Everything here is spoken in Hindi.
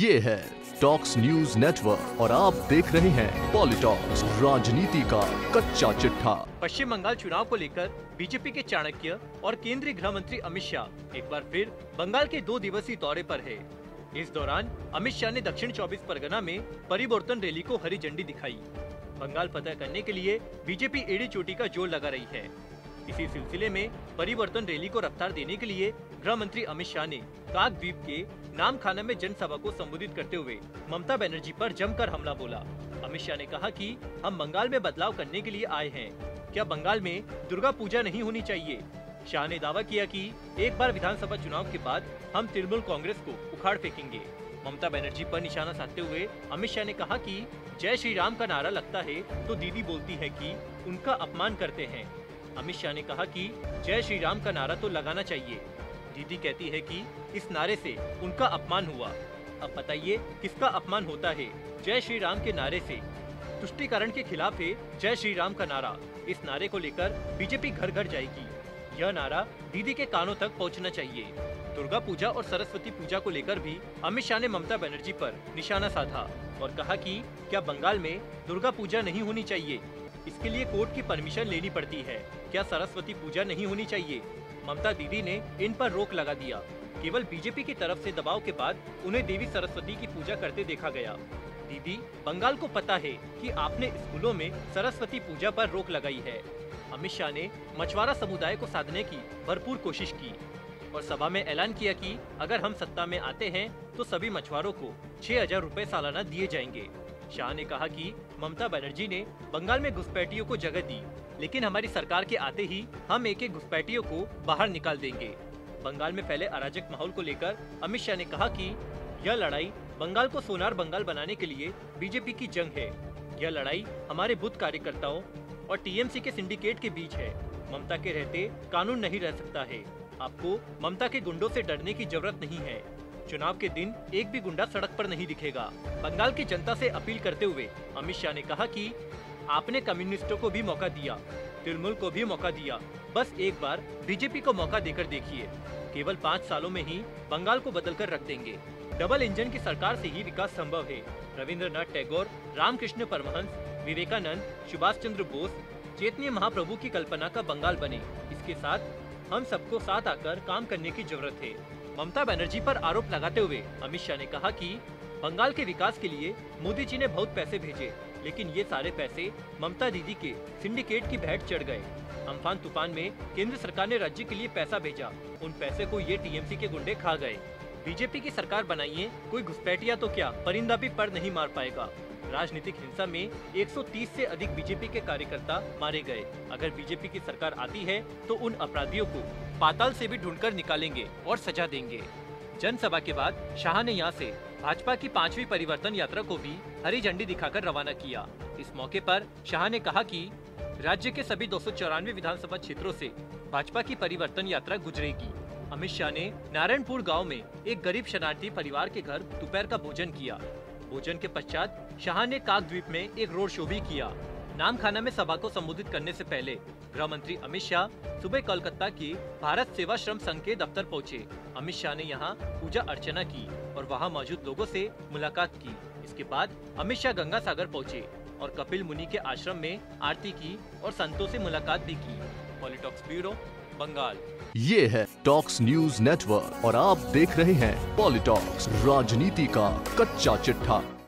ये है टॉक्स न्यूज नेटवर्क और आप देख रहे हैं पॉलिटॉक्स, राजनीति का कच्चा चिट्ठा। पश्चिम बंगाल चुनाव को लेकर बीजेपी के चाणक्य और केंद्रीय गृह मंत्री अमित शाह एक बार फिर बंगाल के 2 दिवसीय दौरे पर है। इस दौरान अमित शाह ने दक्षिण 24 परगना में परिवर्तन रैली को हरी झंडी दिखाई। बंगाल फतह करने के लिए बीजेपी एड़ी चोटी का जोर लगा रही है। इसी सिलसिले में परिवर्तन रैली को रफ्तार देने के लिए गृह मंत्री अमित शाह ने काक द्वीप के नामखाना में जनसभा को संबोधित करते हुए ममता बनर्जी पर जमकर हमला बोला। अमित शाह ने कहा कि हम बंगाल में बदलाव करने के लिए आए हैं, क्या बंगाल में दुर्गा पूजा नहीं होनी चाहिए। शाह ने दावा किया कि एक बार विधानसभा चुनाव के बाद हम तृणमूल कांग्रेस को उखाड़ फेंकेंगे। ममता बनर्जी पर निशाना साधते हुए अमित शाह ने कहा कि जय श्री राम का नारा लगता है तो दीदी बोलती है कि उनका अपमान करते हैं। अमित शाह ने कहा कि जय श्री राम का नारा तो लगाना चाहिए। दीदी कहती है कि इस नारे से उनका अपमान हुआ। अब बताइए किसका अपमान होता है जय श्री राम के नारे से। तुष्टीकरण के खिलाफ है जय श्री राम का नारा। इस नारे को लेकर बीजेपी घर घर जाएगी। यह नारा दीदी के कानों तक पहुंचना चाहिए। दुर्गा पूजा और सरस्वती पूजा को लेकर भी अमित शाह ने ममता बनर्जी पर निशाना साधा और कहा कि क्या बंगाल में दुर्गा पूजा नहीं होनी चाहिए, इसके लिए कोर्ट की परमिशन लेनी पड़ती है। क्या सरस्वती पूजा नहीं होनी चाहिए। ममता दीदी ने इन पर रोक लगा दिया। केवल बीजेपी की तरफ से दबाव के बाद उन्हें देवी सरस्वती की पूजा करते देखा गया। दीदी, बंगाल को पता है कि आपने स्कूलों में सरस्वती पूजा पर रोक लगाई है। अमित शाह ने मछुआरा समुदाय को साधने की भरपूर कोशिश की और सभा में ऐलान किया कि अगर हम सत्ता में आते हैं तो सभी मछुआरों को 6,000 रुपए सालाना दिए जाएंगे। शाह ने कहा कि ममता बनर्जी ने बंगाल में घुसपैठियों को जगह दी, लेकिन हमारी सरकार के आते ही हम एक एक घुसपैठियों को बाहर निकाल देंगे। बंगाल में फैले अराजक माहौल को लेकर अमित शाह ने कहा कि यह लड़ाई बंगाल को सोनार बंगाल बनाने के लिए बीजेपी की जंग है। यह लड़ाई हमारे बुद्ध कार्यकर्ताओं और टीएमसी के सिंडिकेट के बीच है। ममता के रहते कानून नहीं रह सकता है। आपको ममता के गुंडों से डरने की जरूरत नहीं है। चुनाव के दिन एक भी गुंडा सड़क पर नहीं दिखेगा। बंगाल की जनता से अपील करते हुए अमित शाह ने कहा कि आपने कम्युनिस्टों को भी मौका दिया, तृणमूल को भी मौका दिया, बस एक बार बीजेपी को मौका देकर देखिए। केवल 5 सालों में ही बंगाल को बदलकर रख देंगे। डबल इंजन की सरकार से ही विकास संभव है। रविंद्रनाथ टैगोर, रामकृष्ण परमहंस, विवेकानंद, सुभाष चंद्र बोस, चैतन्य महाप्रभु की कल्पना का बंगाल बने। इसके साथ हम सबको साथ आकर काम करने की जरूरत है। ममता बनर्जी पर आरोप लगाते हुए अमित शाह ने कहा कि बंगाल के विकास के लिए मोदी जी ने बहुत पैसे भेजे, लेकिन ये सारे पैसे ममता दीदी के सिंडिकेट की भेंट चढ़ गए। अम्फान तूफान में केंद्र सरकार ने राज्य के लिए पैसा भेजा, उन पैसे को ये टीएमसी के गुंडे खा गए। बीजेपी की सरकार बनाइए, कोई घुसपैठिया तो क्या परिंदा भी पर नहीं मार पाएगा। राजनीतिक हिंसा में 130 से अधिक बीजेपी के कार्यकर्ता मारे गए। अगर बीजेपी की सरकार आती है तो उन अपराधियों को पाताल से भी ढूंढकर निकालेंगे और सजा देंगे। जनसभा के बाद शाह ने यहां से भाजपा की 5वीं परिवर्तन यात्रा को भी हरी झंडी दिखाकर रवाना किया। इस मौके पर शाह ने कहा कि राज्य के सभी 294 विधानसभा क्षेत्रों से भाजपा की परिवर्तन यात्रा गुजरेगी। अमित शाह ने नारायणपुर गांव में एक गरीब शरणार्थी परिवार के घर दोपहर का भोजन किया। भोजन के पश्चात शाह ने काक द्वीप में एक रोड शो भी किया। नामखाना में सभा को संबोधित करने से पहले गृह मंत्री अमित शाह सुबह कोलकाता के भारत सेवा श्रम संघ के दफ्तर पहुंचे। अमित शाह ने यहां पूजा अर्चना की और वहां मौजूद लोगों से मुलाकात की। इसके बाद अमित शाह गंगा सागर पहुंचे और कपिल मुनि के आश्रम में आरती की और संतों से मुलाकात भी की। Politalks bureau, Bengal. ये है टॉक्स न्यूज नेटवर्क और आप देख रहे हैं पॉलिटॉक्स, राजनीति का कच्चा चिट्ठा।